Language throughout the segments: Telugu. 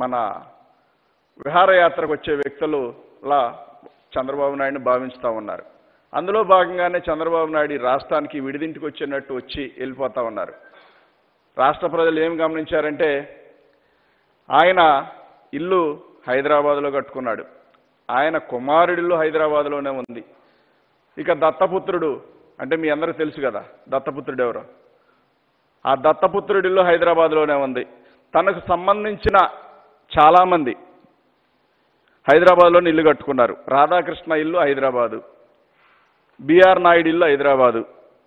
మన విహారయాత్రకు వచ్చే వ్యక్తులులా చంద్రబాబు నాయుడిని భావించుతూ ఉన్నారు. అందులో భాగంగానే చంద్రబాబు నాయుడు ఈ రాష్ట్రానికి విడిదింటికి వచ్చినట్టు వచ్చి వెళ్ళిపోతూ ఉన్నారు. రాష్ట్ర ప్రజలు ఏం గమనించారంటే ఆయన ఇల్లు హైదరాబాద్లో కట్టుకున్నాడు, ఆయన కుమారుడిల్లు హైదరాబాద్లోనే ఉంది. ఇక దత్తపుత్రుడు అంటే మీ అందరికీ తెలుసు కదా దత్తపుత్రుడు ఎవరో, ఆ దత్తపుత్రుడిల్లు హైదరాబాద్లోనే ఉంది. తనకు సంబంధించిన చాలామంది హైదరాబాద్లోనే ఇల్లు కట్టుకున్నారు. రాధాకృష్ణ ఇల్లు హైదరాబాదు, బిఆర్ నాయుడు ఇల్లు హైదరాబాదు.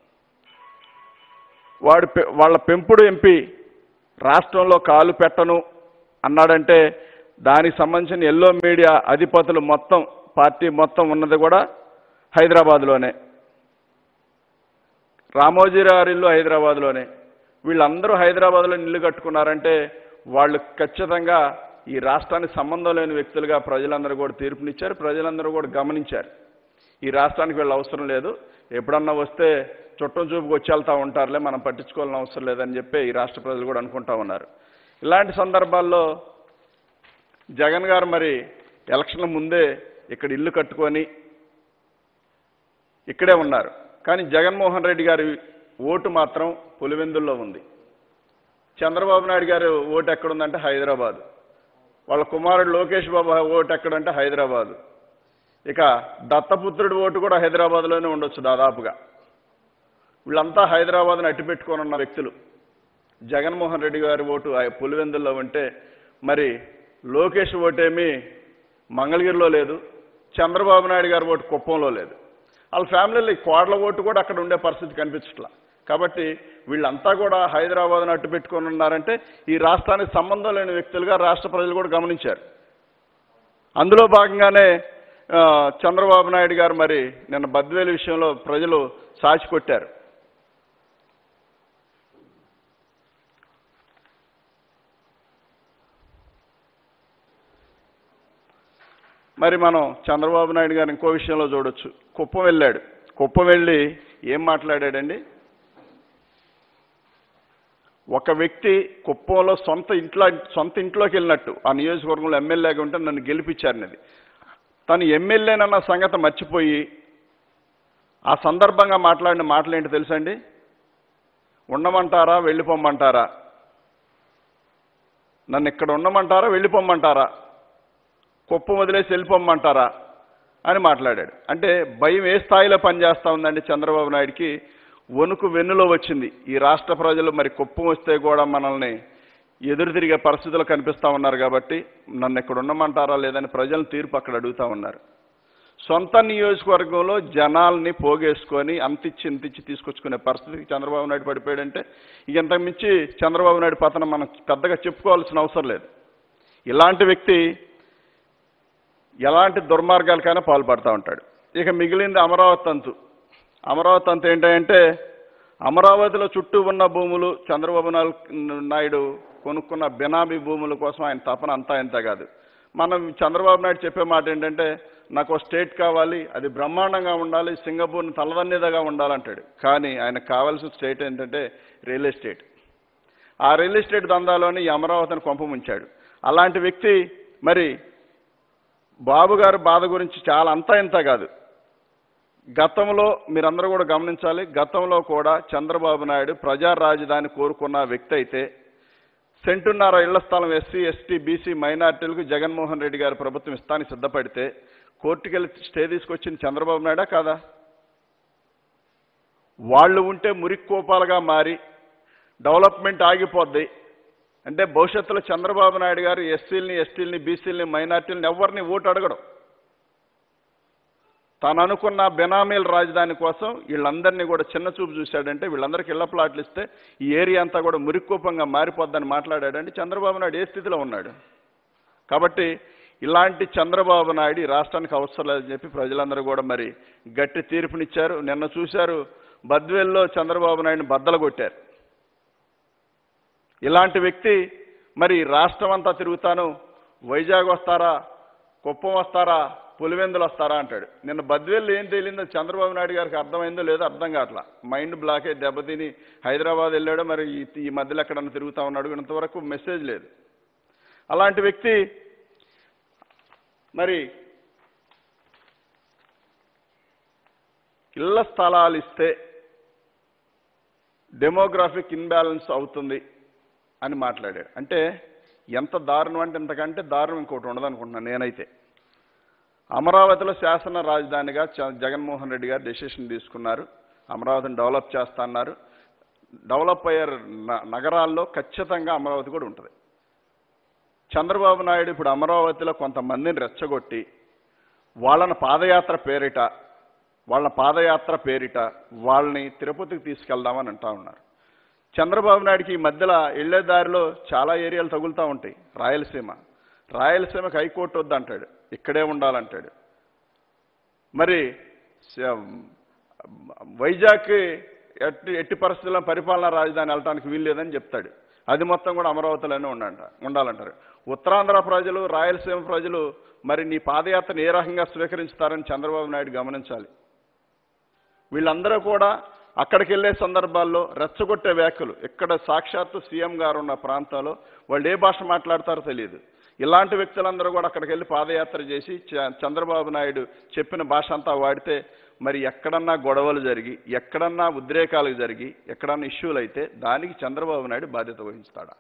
వాళ్ళ పెంపుడు ఎంపీ రాష్ట్రంలో కాలు పెట్టను అన్నాడంటే దానికి సంబంధించిన ఎల్లో మీడియా అధిపతులు మొత్తం పార్టీ మొత్తం ఉన్నది కూడా హైదరాబాద్లోనే. రామోజీరావు ఇల్లు హైదరాబాద్లోనే. వీళ్ళందరూ హైదరాబాద్లో ఇల్లు కట్టుకున్నారంటే వాళ్ళు ఖచ్చితంగా ఈ రాష్ట్రానికి సంబంధం లేని వ్యక్తులుగా ప్రజలందరూ కూడా తీర్పునిచ్చారు. ప్రజలందరూ కూడా గమనించారు ఈ రాష్ట్రానికి వీళ్ళు అవసరం లేదు, ఎప్పుడన్నా వస్తే చుట్టం చూపుకు వచ్చి వెళ్తూ ఉంటారులే, మనం పట్టించుకోవాలని అవసరం లేదని చెప్పి ఈ రాష్ట్ర ప్రజలు కూడా అనుకుంటా ఉన్నారు. ఇలాంటి సందర్భాల్లో జగన్ గారు మరి ఎలక్షన్ల ముందే ఇక్కడ ఇల్లు కట్టుకొని ఇక్కడే ఉన్నారు. కానీ జగన్మోహన్ రెడ్డి గారి ఓటు మాత్రం పులివెందుల్లో ఉంది. చంద్రబాబు నాయుడు గారి ఓటు ఎక్కడుందంటే హైదరాబాద్. వాళ్ళ కుమారుడు లోకేష్ బాబు ఓటు ఎక్కడంటే హైదరాబాదు. ఇక దత్తపుత్రుడి ఓటు కూడా హైదరాబాద్లోనే ఉండొచ్చు దాదాపుగా. వీళ్ళంతా హైదరాబాద్ని అట్టిపెట్టుకొని ఉన్న వ్యక్తులు. జగన్మోహన్ రెడ్డి గారి ఓటు పులివెందుల్లో ఉంటే మరి లోకేష్ ఓటేమి మంగళగిరిలో లేదు, చంద్రబాబు నాయుడు గారి ఓటు కుప్పంలో లేదు. వాళ్ళ ఫ్యామిలీలో కోడల ఓటు కూడా అక్కడ ఉండే పరిస్థితి కనిపించట్లా. కాబట్టి వీళ్ళంతా కూడా హైదరాబాద్ను అట్టు పెట్టుకొని ఉన్నారంటే ఈ రాష్ట్రానికి సంబంధం లేని వ్యక్తులుగా రాష్ట్ర ప్రజలు కూడా గమనించారు. అందులో భాగంగానే చంద్రబాబు నాయుడు గారు మరి నిన్న బద్వేలు విషయంలో ప్రజలు సాచి కొట్టారు. మరి మనం చంద్రబాబు నాయుడు గారు ఇంకో విషయంలో చూడొచ్చు. కుప్పం వెళ్ళాడు. కుప్పం వెళ్ళి ఏం మాట్లాడాడండి? ఒక వ్యక్తి కుప్పంలో సొంత ఇంట్లోకి వెళ్ళినట్టు, ఆ నియోజకవర్గంలో ఎమ్మెల్యేగా ఉంటే నన్ను గెలిపించారనేది, తను ఎమ్మెల్యేనన్న సంగతి మర్చిపోయి ఆ సందర్భంగా మాట్లాడిన మాటలు ఏంటో తెలుసండి? ఉండమంటారా వెళ్ళిపోమ్మంటారా, నన్ను ఇక్కడ ఉండమంటారా వెళ్ళిపోమ్మంటారా, కుప్పం వదిలేసి వెళ్ళిపోమ్మంటారా అని మాట్లాడాడు. అంటే భయం ఏ స్థాయిలో పనిచేస్తూ ఉందండి చంద్రబాబు నాయుడికి? వణుకు వెన్నులో వచ్చింది. ఈ రాష్ట్ర ప్రజలు మరి కుప్పం వస్తే కూడా మనల్ని ఎదురు తిరిగే పరిస్థితులు కనిపిస్తూ ఉన్నారు కాబట్టి నన్ను ఇక్కడ ఉండమంటారా లేదని ప్రజల తీర్పు అక్కడ అడుగుతూ ఉన్నారు. సొంత నియోజకవర్గంలో జనాల్ని పోగేసుకొని అంతిచ్చి ఇంతిచ్చి తీసుకొచ్చుకునే పరిస్థితికి చంద్రబాబు నాయుడు పడిపోయాడంటే ఇంతకు మించి చంద్రబాబు నాయుడు పతనం మనం పెద్దగా చెప్పుకోవాల్సిన అవసరం లేదు. ఇలాంటి వ్యక్తి ఎలాంటి దుర్మార్గాలకైనా పాల్పడుతూ ఉంటాడు. ఇక మిగిలింది అమరావతి తంతు. అమరావతి తంతు ఏంటంటే అమరావతిలో చుట్టూ ఉన్న భూములు చంద్రబాబు నాయుడు కొనుక్కున్న బినామీ భూముల కోసం ఆయన తపన అంతా ఇంత కాదు. మనం చంద్రబాబు నాయుడు చెప్పే మాట ఏంటంటే నాకు స్టేట్ కావాలి, అది బ్రహ్మాండంగా ఉండాలి, సింగపూర్ని తలదన్నేదగా ఉండాలంటాడు. కానీ ఆయనకు కావాల్సిన స్టేట్ ఏంటంటే రియల్ ఎస్టేట్. ఆ రియల్ ఎస్టేట్ దందాలోని ఈ అమరావతిని కొంపముంచాడు. అలాంటి వ్యక్తి మరి బాబు గారి బాధ గురించి చాలా అంతా ఇంత కాదు. గతంలో మీరందరూ కూడా గమనించాలి, గతంలో కూడా చంద్రబాబు నాయుడు ప్రజా రాజధాని కోరుకున్న వ్యక్తి అయితే సెంటున్నర ఇళ్ల స్థలం ఎస్సీ ఎస్టీ బీసీ మైనార్టీలకు జగన్మోహన్ రెడ్డి గారి ప్రభుత్వం ఇస్తానికి సిద్ధపడితే కోర్టుకెళ్ళి స్టే తీసుకొచ్చింది చంద్రబాబు నాయుడా కాదా? వాళ్ళు ఉంటే మురిక్కోపాలుగా మారి డెవలప్మెంట్ ఆగిపోద్ది అంటే భవిష్యత్తులో చంద్రబాబు నాయుడు గారు ఎస్సీలని ఎస్టీలని బీసీలని మైనార్టీలని ఎవరిని ఓటు అడగడం. తాను అనుకున్న బెనామీల రాజధాని కోసం వీళ్ళందరినీ కూడా చిన్న చూపు చూశాడంటే వీళ్ళందరికీ ఇళ్ల ప్లాట్లు ఇస్తే ఈ ఏరియా అంతా కూడా మురిక్కోపంగా మారిపోద్దని మాట్లాడాడంటే చంద్రబాబు నాయుడు ఏ స్థితిలో ఉన్నాడు? కాబట్టి ఇలాంటి చంద్రబాబు నాయుడు ఈ రాష్ట్రానికి అవసరం లేదని చెప్పి ప్రజలందరూ కూడా మరి గట్టి తీర్పునిచ్చారు. నిన్న చూశారు బద్వేల్లో చంద్రబాబు నాయుడిని బద్దలు కొట్టారు. ఇలాంటి వ్యక్తి మరి రాష్ట్రం అంతా తిరుగుతాను, వైజాగ్ వస్తారా, కుప్పం వస్తారా, పులివెందులు వస్తారా అంటాడు. నిన్న బద్వేల్లో ఏం తేలిందో చంద్రబాబు నాయుడు గారికి అర్థమైందో లేదో అర్థం కావట్లా. మైండ్ బ్లాక్ అయి దెబ్బతిని హైదరాబాద్ వెళ్ళాడో మరి ఈ మధ్యలో ఎక్కడన్నా తిరుగుతూ ఉన్నాడు, ఇంతవరకు మెసేజ్ లేదు. అలాంటి వ్యక్తి మరి ఇళ్ల స్థలాలు ఇస్తే డెమోగ్రాఫిక్ ఇన్బ్యాలెన్స్ అవుతుంది అని మాట్లాడాడు. అంటే ఎంత దారుణం అంటే ఇంతకంటే దారుణం ఇంకోటి ఉండదనుకుంటున్నాను నేనైతే. అమరావతిలో శాసన రాజధానిగా జగన్మోహన్ రెడ్డి గారు డెసిషన్ తీసుకున్నారు. అమరావతిని డెవలప్ చేస్తా అన్నారు. డెవలప్ అయ్యే నగరాల్లో ఖచ్చితంగా అమరావతి కూడా ఉంటుంది. చంద్రబాబు నాయుడు ఇప్పుడు అమరావతిలో కొంతమందిని రెచ్చగొట్టి వాళ్ళని పాదయాత్ర పేరిట వాళ్ళని తిరుపతికి తీసుకెళ్దామని అంటా ఉన్నారు. చంద్రబాబు నాయుడికి ఈ మధ్యలో వెళ్లే దారిలో చాలా ఏరియాలు తగులుతూ ఉంటాయి. రాయలసీమకి హైకోర్టు వద్దంటాడు, ఇక్కడే ఉండాలంటాడు. మరి వైజాగ్ ఎట్టి పరిస్థితుల్లో పరిపాలనా రాజధాని వెళ్ళటానికి వీల్లేదని చెప్తాడు. అది మొత్తం కూడా అమరావతిలోనే ఉండాలంటారు. ఉత్తరాంధ్ర ప్రజలు, రాయలసీమ ప్రజలు మరి నీ పాదయాత్రను ఏ రకంగా స్వీకరించుతారని చంద్రబాబు నాయుడు గమనించాలి. వీళ్ళందరూ కూడా అక్కడికి వెళ్ళే సందర్భాల్లో రెచ్చగొట్టే వ్యాఖ్యలు, ఇక్కడ సాక్షాత్తు సీఎం గారు ఉన్న ప్రాంతంలో వాళ్ళు ఏ భాష మాట్లాడతారో తెలియదు. ఇలాంటి వ్యక్తులందరూ కూడా అక్కడికి వెళ్ళి పాదయాత్ర చేసి చంద్రబాబు నాయుడు చెప్పిన భాష అంతా వాడితే మరి ఎక్కడన్నా గొడవలు జరిగి, ఎక్కడన్నా ఉద్రేకాలు జరిగి, ఎక్కడన్నా ఇష్యూలు అయితే దానికి చంద్రబాబు నాయుడు బాధ్యత వహిస్తాడా?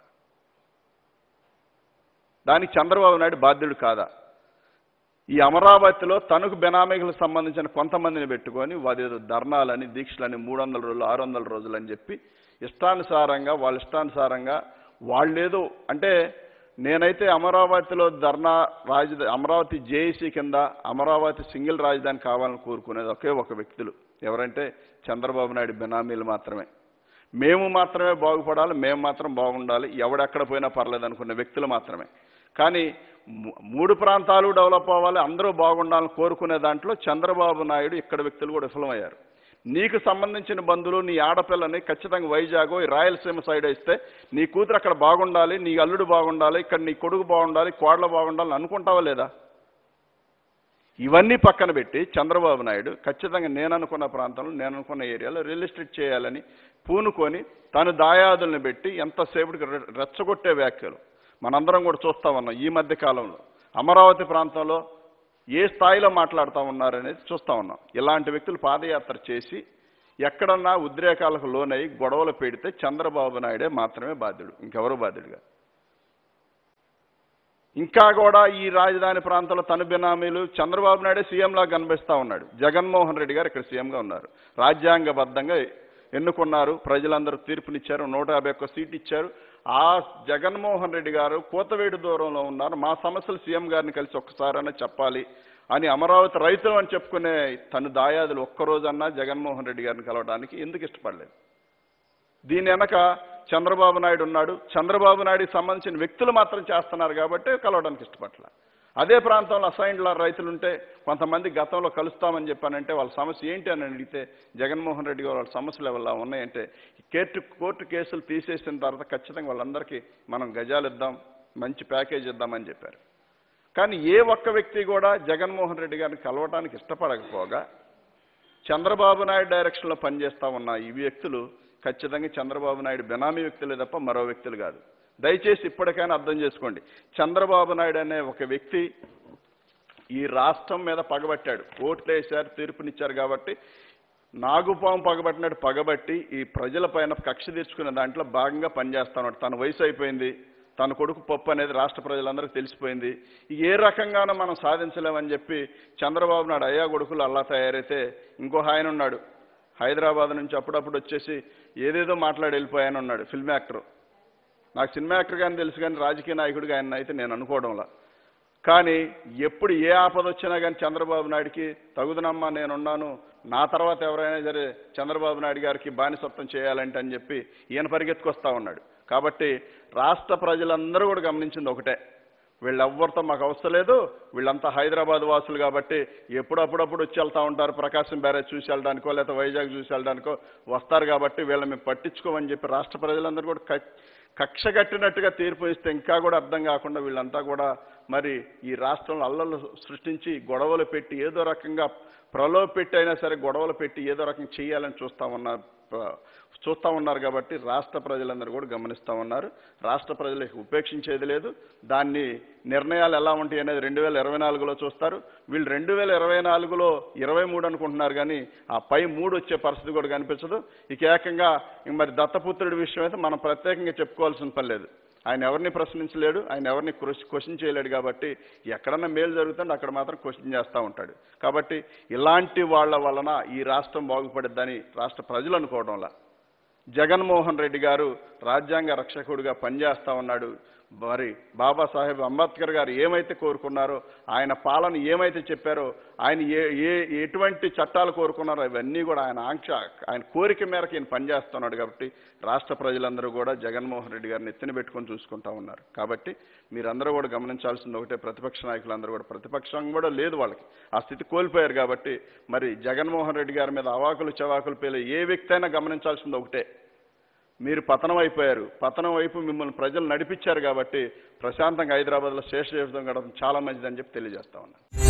దానికి చంద్రబాబు నాయుడు బాధ్యుడు కాదా? ఈ అమరావతిలో తనకు బెనామీలకు సంబంధించిన కొంతమందిని పెట్టుకొని వాదేదో ధర్నాలని, దీక్షలని 300 రోజులు 600 రోజులు అని చెప్పి ఇష్టానుసారంగా వాళ్ళేదో అంటే నేనైతే అమరావతిలో అమరావతి జేఏసీ కింద అమరావతి సింగిల్ రాజధాని కావాలని కోరుకునేది ఒకే ఒక వ్యక్తులు. ఎవరంటే చంద్రబాబు నాయుడు బెనామీలు మాత్రమే. మేము మాత్రమే బాగుపడాలి, మేము మాత్రం బాగుండాలి, ఎవడెక్కడ పోయినా పర్లేదు అనుకునే వ్యక్తులు మాత్రమే. కానీ 3 ప్రాంతాలు డెవలప్ అవ్వాలి, అందరూ బాగుండాలని కోరుకునే దాంట్లో చంద్రబాబు నాయుడు ఇక్కడ వ్యక్తులు కూడా విఫలమయ్యారు. నీకు సంబంధించిన బంధువులు నీ ఆడపిల్లని ఖచ్చితంగా వైజాగ్ రాయలసీమ సైడ్ ఇస్తే నీ కూతురు అక్కడ బాగుండాలి, నీ అల్లుడు బాగుండాలి, ఇక్కడ నీ కొడుకు బాగుండాలి, కోడలు బాగుండాలని అనుకుంటావా లేదా? ఇవన్నీ పక్కన పెట్టి చంద్రబాబు నాయుడు ఖచ్చితంగా నేను అనుకున్న ప్రాంతంలో, నేను అనుకున్న ఏరియాలో రియల్ ఎస్టేట్ చేయాలని పూనుకొని తను దాయాదుల్ని పెట్టి ఎంతసేపటికి రెచ్చగొట్టే వ్యాఖ్యలు మనందరం కూడా చూస్తా ఉన్నాం. ఈ మధ్య కాలంలో అమరావతి ప్రాంతంలో ఏ స్థాయిలో మాట్లాడుతూ ఉన్నారనేది చూస్తూ ఉన్నాం. ఇలాంటి వ్యక్తులు పాదయాత్ర చేసి ఎక్కడన్నా ఉద్రేకాలకు లోనై గొడవలు పెడితే చంద్రబాబు నాయుడే మాత్రమే బాధ్యుడు, ఇంకెవరూ బాధ్యుడుగా. ఇంకా కూడా ఈ రాజధాని ప్రాంతంలో తన బినామీలు చంద్రబాబు నాయుడే సీఎంలా కనిపిస్తూ ఉన్నాడు. జగన్మోహన్ రెడ్డి గారు ఇక్కడ సీఎంగా ఉన్నారు. రాజ్యాంగబద్ధంగా ఎన్నుకున్నారు, ప్రజలందరూ తీర్పునిచ్చారు, 151 సీట్లు ఇచ్చారు. ఆ జగన్మోహన్ రెడ్డి గారు కోతవేడు దూరంలో ఉన్నారు. మా సమస్యలు సీఎం గారిని కలిసి ఒక్కసారైనా చెప్పాలి అని అమరావతి రైతులు అని చెప్పుకునే తను దాయాదులు ఒక్కరోజన్నా జగన్మోహన్ రెడ్డి గారిని కలవడానికి ఎందుకు ఇష్టపడలేదు? దీని వెనక చంద్రబాబు నాయుడు ఉన్నాడు. చంద్రబాబు నాయుడికి సంబంధించిన వ్యక్తులు మాత్రం చేస్తున్నారు కాబట్టి కలవడానికి ఇష్టపడలే. అదే ప్రాంతంలో అసైన్డ్ రైతులుంటే కొంతమంది గతంలో కలుస్తామని చెప్పానంటే వాళ్ళ సమస్య ఏంటి అని అడిగితే జగన్మోహన్ రెడ్డి గారు వాళ్ళ సమస్యలు ఎవరు ఉన్నాయంటే కోర్టు కేసులు తీసేసిన తర్వాత ఖచ్చితంగా వాళ్ళందరికీ మనం గజాలు ఇద్దాం, మంచి ప్యాకేజ్ ఇద్దామని చెప్పారు. కానీ ఏ ఒక్క వ్యక్తి కూడా జగన్మోహన్ రెడ్డి గారిని కలవడానికి ఇష్టపడకపోగా చంద్రబాబు నాయుడు డైరెక్షన్లో పనిచేస్తూ ఉన్న ఈ వ్యక్తులు ఖచ్చితంగా చంద్రబాబు నాయుడు బెనామీ వ్యక్తులే తప్ప మరో వ్యక్తులు కాదు. దయచేసి ఇప్పటికైనా అర్థం చేసుకోండి. చంద్రబాబు నాయుడు అనే ఒక వ్యక్తి ఈ రాష్ట్రం మీద పగబట్టాడు. ఓట్లు వేశారు, తీర్పునిచ్చారు కాబట్టి నాగుపాము పగబట్టినట్టు పగబట్టి ఈ ప్రజల పైన కక్ష తీర్చుకునే దాంట్లో భాగంగా పనిచేస్తాడు. తన వయసు అయిపోయింది, తన కొడుకు పప్పు అనేది రాష్ట్ర ప్రజలందరికీ తెలిసిపోయింది. ఏ రకంగానూ మనం సాధించలేమని చెప్పి చంద్రబాబు నాయుడు అయ్యా కొడుకులు అల్లా తయారైతే ఇంకో ఆయన ఉన్నాడు హైదరాబాద్ నుంచి అప్పుడప్పుడు వచ్చేసి ఏదేదో మాట్లాడి వెళ్ళిపోయాను ఉన్నాడు, ఫిల్మ్ యాక్టర్. నాకు సినిమా యాక్టర్ కానీ తెలుసు, కానీ రాజకీయ నాయకుడిగా ఆయన అయితే నేను అనుకోవడంలా. కానీ ఎప్పుడు ఏ ఆపద వచ్చినా కానీ చంద్రబాబు నాయుడికి తగుదనమ్మా నేనున్నాను, నా తర్వాత ఎవరైనా సరే చంద్రబాబు నాయుడు గారికి బానిసత్వం చేయాలంటే అని చెప్పి ఈయన పరిగెత్తుకొస్తా ఉన్నాడు. కాబట్టి రాష్ట్ర ప్రజలందరూ కూడా గమనించింది ఒకటే, వీళ్ళెవ్వరితో మాకు అవసరం లేదు, వీళ్ళంతా హైదరాబాద్ వాసులు కాబట్టి అప్పుడప్పుడు వచ్చి వెళ్తూ ఉంటారు, ప్రకాశం బ్యారేజ్ చూసి వెళ్ళడానికో లేకపోతే వైజాగ్ చూసి వెళ్ళడానికో వస్తారు కాబట్టి వీళ్ళని మేము పట్టించుకోమని చెప్పి రాష్ట్ర ప్రజలందరూ కూడా కక్ష కట్టినట్టుగా తీర్పు ఇస్తే ఇంకా కూడా అర్థం కాకుండా వీళ్ళంతా కూడా మరి ఈ రాష్ట్రంలో అల్లర్లు సృష్టించి గొడవలు పెట్టి ఏదో రకంగా ప్రలోభ పెట్టి అయినా సరే గొడవలు పెట్టి ఏదో రకంగా చేయాలని చూస్తూ ఉన్నారు కాబట్టి రాష్ట్ర ప్రజలందరూ కూడా గమనిస్తూ ఉన్నారు. రాష్ట్ర ప్రజలకు ఉపేక్షించేది లేదు. దాన్ని నిర్ణయాలు ఎలా ఉంటాయి అనేది 2024లో చూస్తారు. వీళ్ళు 2024లో 23 అనుకుంటున్నారు కానీ ఆ పై 3 వచ్చే పరిస్థితి కూడా కనిపించదు. ఇక ఏకంగా మరి దత్తపుత్రుడి విషయం అయితే మనం ప్రత్యేకంగా చెప్పుకోవాల్సిన పని లేదు. ఆయన ఎవరిని ప్రశ్నించలేడు, ఆయన ఎవరిని క్వశ్చన్ చేయలేడు కాబట్టి ఎక్కడన్నా మేలు జరుగుతుంటే అక్కడ మాత్రం క్వశ్చన్ చేస్తూ ఉంటాడు. కాబట్టి ఇలాంటి వాళ్ళ వలన ఈ రాష్ట్రం బాగుపడిద్దని రాష్ట్ర ప్రజలు అనుకోవడంలా జగన్మోహన్ రెడ్డి గారు రాజ్యాంగ రక్షకుడిగా పనిచేస్తూ ఉన్నాడు. మరి బాబాసాహెబ్ అంబేద్కర్ గారు ఏమైతే కోరుకున్నారో, ఆయన పాలన ఏమైతే చెప్పారో, ఆయన ఎటువంటి చట్టాలు కోరుకున్నారో అవన్నీ కూడా ఆయన కోరిక మేరకు ఈయన పనిచేస్తున్నాడు. కాబట్టి రాష్ట్ర ప్రజలందరూ కూడా జగన్మోహన్ రెడ్డి గారిని ఎత్తిన పెట్టుకొని చూసుకుంటా ఉన్నారు. కాబట్టి మీరందరూ కూడా గమనించాల్సింది ఒకటే, ప్రతిపక్ష నాయకులందరూ కూడా, ప్రతిపక్షం కూడా లేదు వాళ్ళకి, ఆ స్థితి కోల్పోయారు. కాబట్టి మరి జగన్మోహన్ రెడ్డి గారి మీద అవాకులు చవాకులు పేలే ఏ వ్యక్తి అయినా గమనించాల్సింది ఒకటే, మీరు పతనం అయిపోయారు. పతనం వైపు మిమ్మల్ని ప్రజలు నడిపించారు కాబట్టి ప్రశాంతంగా హైదరాబాద్లో శేష జీవితం గడపడం చాలా మంచిదని చెప్పి తెలియజేస్తా ఉన్నాను.